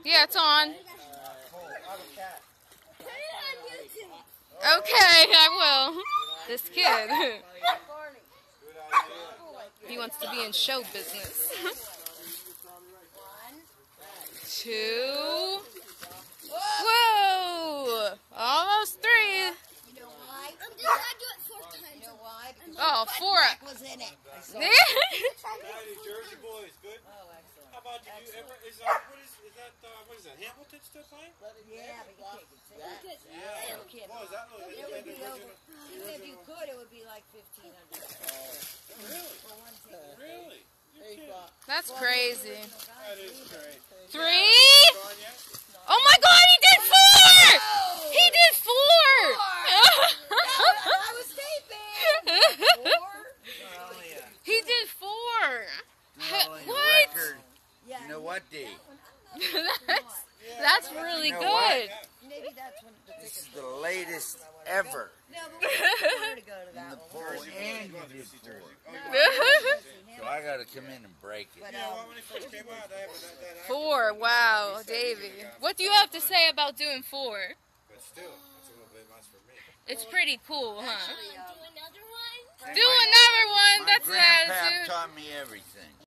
Yeah, it's on. Okay, I will. This kid. He wants to be in show business. 2. Whoa! Almost 3. You know why? I do it 4 times. You know why? Oh, 4. Was in it. Jersey boys, good. Oh, excellent. How about you ever? Is that what is that? Hamilton still playing? Yeah, but you can't get Yeah. What was that? Even if you could, it would be like 1,500. Really? For one ticket. Really? That's crazy. That is crazy. 3. Oh my God, he did 4! He did 4! I was taping. 4? He did 4. What? Yeah. You know what, D? That's really You know good. what? Maybe that's when the This tickets. is the latest ever. No, but we prefer to go to In that the one. pool and you did 4. No. So I gotta come in and break it. But, When it first came out, that 4. Wow, Davy. What do you have to say about doing 4? But still, it's a little bit much for me. It's pretty cool, huh? Do another one? Do another one. My That's the grandpa attitude. taught me everything.